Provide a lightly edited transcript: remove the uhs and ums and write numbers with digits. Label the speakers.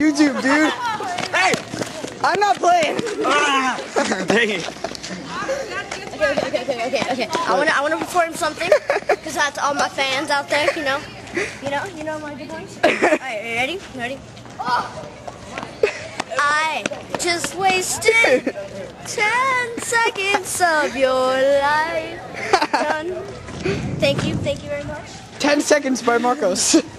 Speaker 1: YouTube, dude.
Speaker 2: Hey!
Speaker 1: I'm not playing.
Speaker 2: Dang it.
Speaker 3: Okay. I wanna perform something because that's all my fans out there. You know my good ones. All right, ready? I just wasted 10 seconds of your life. Done. Thank you very much.
Speaker 1: 10 seconds by Marcos.